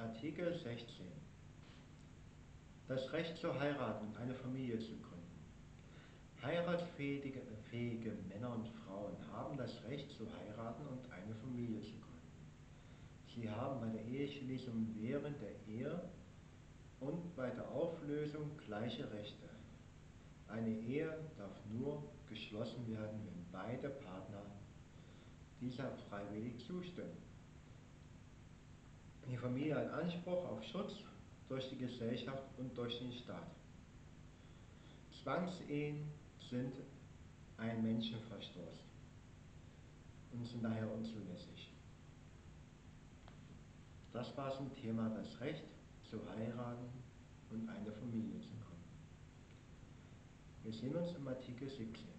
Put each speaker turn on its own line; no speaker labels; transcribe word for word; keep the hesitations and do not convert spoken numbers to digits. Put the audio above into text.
Artikel sechzehn. Das Recht zu heiraten und eine Familie zu gründen. Heiratsfähige fähige Männer und Frauen haben das Recht zu heiraten und eine Familie zu gründen. Sie haben bei der Eheschließung während der Ehe und bei der Auflösung gleiche Rechte. Eine Ehe darf nur geschlossen werden, wenn beide Partner dieser freiwillig zustimmen. Die Familie hat Anspruch auf Schutz durch die Gesellschaft und durch den Staat. Zwangsehen sind ein Menschenverstoß und sind daher unzulässig. Das war zum Thema das Recht zu heiraten und eine Familie zu gründen. Wir sehen uns im Artikel siebzehn.